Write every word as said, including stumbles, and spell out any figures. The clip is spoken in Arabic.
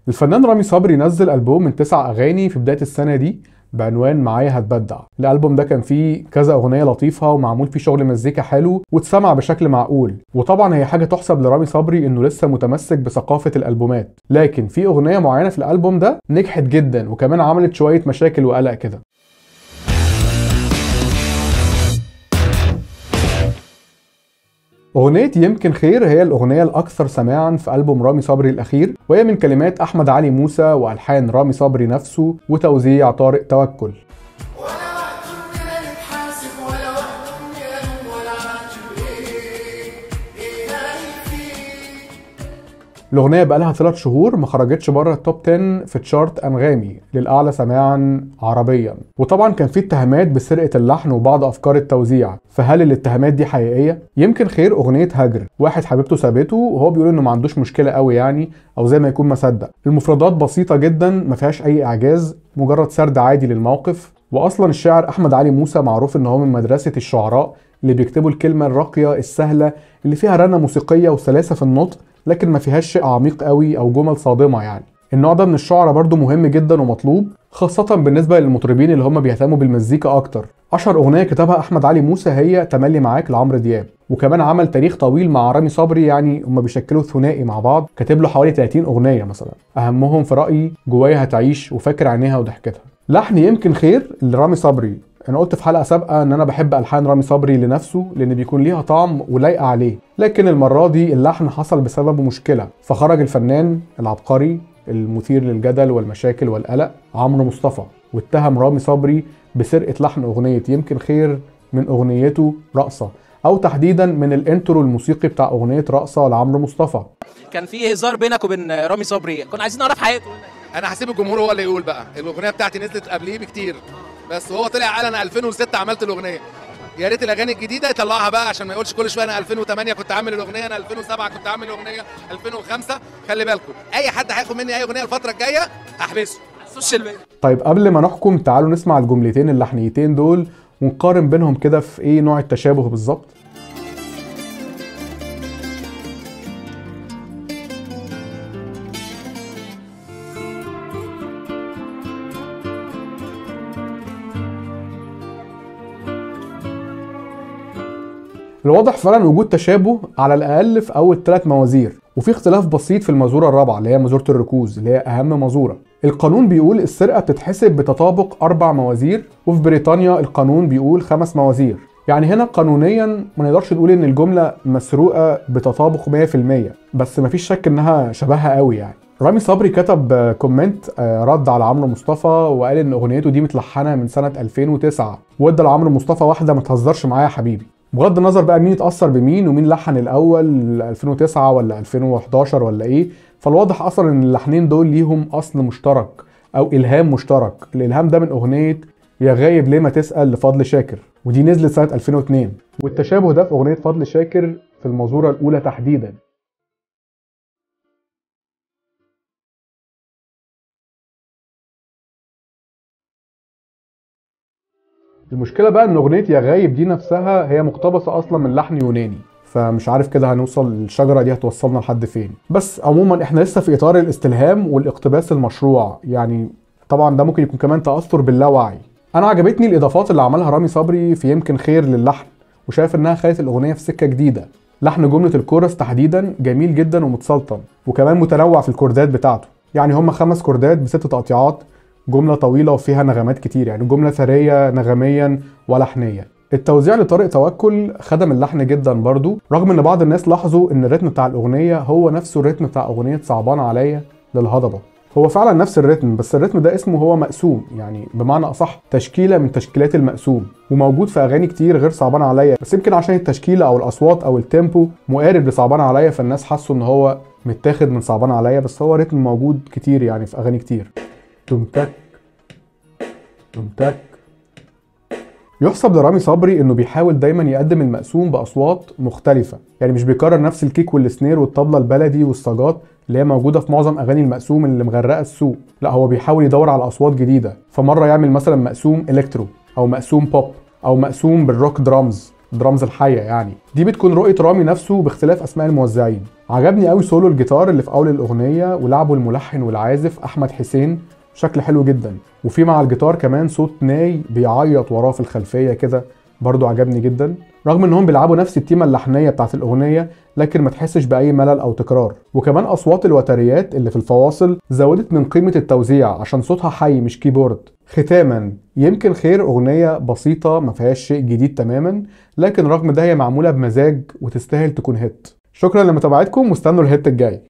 الفنان رامي صبري نزل ألبوم من تسع أغاني في بداية السنة دي بعنوان معايا هتبدع. الألبوم ده كان فيه كذا أغنية لطيفة ومعمول فيه شغل مزيكا حلو واتسمع بشكل معقول، وطبعا هي حاجة تحسب لرامي صبري إنه لسه متمسك بثقافة الألبومات، لكن في أغنية معينة في الألبوم ده نجحت جدا وكمان عملت شوية مشاكل وقلق كده. أغنية يمكن خير هي الأغنية الأكثر سماعاً في ألبوم رامي صبري الأخير، وهي من كلمات أحمد علي موسى وألحان رامي صبري نفسه وتوزيع طارق توكل. الأغنية بقالها ثلاث شهور ما خرجتش بره التوب عشرة في تشارت أنغامي للأعلى سماعاً عربياً، وطبعاً كان في اتهامات بسرقة اللحن وبعض أفكار التوزيع، فهل الاتهامات دي حقيقية؟ يمكن خير أغنية هجر، واحد حبيبته سابته وهو بيقول إنه ما عندوش مشكلة قوي يعني، أو زي ما يكون مصدق. المفردات بسيطة جداً ما فيهاش أي إعجاز، مجرد سرد عادي للموقف، وأصلاً الشاعر أحمد علي موسى معروف إن هو من مدرسة الشعراء اللي بيكتبوا الكلمة الراقية السهلة اللي فيها رنة موسيقية وسلاسة في النطق، لكن ما فيهاش شيء عميق قوي او جمل صادمه يعني. النوع ده من الشعراء برضو مهم جدا ومطلوب، خاصه بالنسبه للمطربين اللي هم بيهتموا بالمزيكا اكتر. اشهر اغنيه كتبها احمد علي موسى هي تملي معاك لعمرو دياب، وكمان عمل تاريخ طويل مع رامي صبري، يعني هم بيشكلوا ثنائي مع بعض، كاتب له حوالي ثلاثين اغنيه مثلا، اهمهم في رايي جوايا هتعيش وفاكر عينيها وضحكتها. لحن يمكن خير لرامي صبري، انا قلت في حلقه سابقه ان انا بحب الحان رامي صبري لنفسه لان بيكون ليها طعم ولايقه عليه، لكن المره دي اللحن حصل بسببه مشكله، فخرج الفنان العبقري المثير للجدل والمشاكل والقلق عمرو مصطفى واتهم رامي صبري بسرقه لحن اغنيه يمكن خير من اغنيته رقصه، او تحديدا من الانترو الموسيقي بتاع اغنيه رقصه لعمرو مصطفى. كان في هزار بينك وبين رامي صبري، كنا عايزين نعرف حياته. انا هسيب الجمهور هو اللي يقول بقى، الاغنيه بتاعتي نزلت قبليه بكتير، بس هو طلع قال انا ألفين وستة عملت الاغنيه. يا ريت الاغاني الجديده يطلعها بقى عشان ما يقولش كل شويه انا ألفين وثمانية كنت عامل الاغنيه، انا ألفين وسبعة كنت عامل الاغنيه، ألفين وخمسة. خلي بالكم اي حد هياخد مني اي اغنيه الفتره الجايه احبسه على السوشيال ميديا. طيب قبل ما نحكم تعالوا نسمع الجملتين اللحنيتين دول ونقارن بينهم كده في ايه نوع التشابه بالظبط. الواضح فعلا وجود تشابه على الاقل في اول ثلاث موازير، وفي اختلاف بسيط في المازوره الرابعه اللي هي مازوره الركوز اللي هي اهم مازوره. القانون بيقول السرقه بتتحسب بتطابق اربع موازير، وفي بريطانيا القانون بيقول خمس موازير. يعني هنا قانونيا ما نقدرش نقول ان الجمله مسروقه بتطابق مية في المية، بس مفيش شك انها شبهها قوي يعني. رامي صبري كتب كومنت رد على عمرو مصطفى وقال ان اغنيته دي متلحنه من سنه ألفين وتسعة، وادى لعمرو مصطفى واحده ما تهزرش معايا يا حبيبي. بغض النظر بقى مين اتأثر بمين ومين لحن الأول ألفين وتسعة ولا ألفين وحداشر ولا إيه، فالواضح أصلا إن اللحنين دول ليهم أصل مشترك أو إلهام مشترك. الإلهام ده من أغنية يا غايب ليه ما تسأل لفضل شاكر، ودي نزلت سنة ألفين واثنين، والتشابه ده في أغنية فضل شاكر في المازورة الأولى تحديدا. المشكلة بقى ان اغنية يا غايب دي نفسها هي مقتبسة اصلا من لحن يوناني، فمش عارف كده هنوصل الشجرة دي هتوصلنا لحد فين. بس عموما احنا لسه في اطار الاستلهام والاقتباس المشروع، يعني طبعا ده ممكن يكون كمان تأثر باللاوعي. انا عجبتني الاضافات اللي عملها رامي صبري في يمكن خير للحن، وشايف انها خلت الاغنية في سكة جديدة. لحن جملة الكورس تحديدا جميل جدا ومتسلطن، وكمان متنوع في الكوردات بتاعته، يعني هم خمس كوردات بست تقطيعات، جملة طويلة وفيها نغمات كتير، يعني جملة ثرية نغميا ولحنيا. التوزيع لطارق توكل خدم اللحن جدا برضو، رغم ان بعض الناس لاحظوا ان الريتم بتاع الاغنية هو نفسه الريتم بتاع اغنية صعبان عليا للهضبة. هو فعلا نفس الريتم، بس الريتم ده اسمه هو مقسوم، يعني بمعنى اصح تشكيلة من تشكيلات المقسوم، وموجود في اغاني كتير غير صعبان عليا، بس يمكن عشان التشكيلة او الاصوات او التيمبو مقارب لصعبان عليا فالناس حسوا ان هو متاخد من صعبان عليا، بس هو ريتم موجود كتير يعني في اغاني كتير. تمتك تمتك. يحسب لرامي صبري انه بيحاول دايما يقدم المقسوم باصوات مختلفه، يعني مش بيكرر نفس الكيك والسنير والطبله البلدي والصاجات اللي هي موجوده في معظم اغاني المقسوم اللي مغرقه السوق، لا هو بيحاول يدور على اصوات جديده، فمره يعمل مثلا مقسوم الكترو او مقسوم بوب او مقسوم بالروك درامز، درامز الحيه يعني. دي بتكون رؤيه رامي نفسه باختلاف اسماء الموزعين. عجبني قوي سولو الجيتار اللي في اول الاغنيه، ولعبه الملحن والعازف احمد حسين بشكل حلو جدا، وفي مع الجيتار كمان صوت ناي بيعيط وراه في الخلفيه كده برضو عجبني جدا، رغم انهم بيلعبوا نفس التيمه اللحنيه بتاعت الاغنيه لكن ما تحسش باي ملل او تكرار. وكمان اصوات الوتريات اللي في الفواصل زودت من قيمه التوزيع عشان صوتها حي مش كيبورد. ختاما، يمكن خير اغنيه بسيطه ما فيهاش شيء جديد تماما، لكن رغم ده هي معموله بمزاج وتستاهل تكون هيت. شكرا لمتابعتكم واستنوا الهيت الجاي.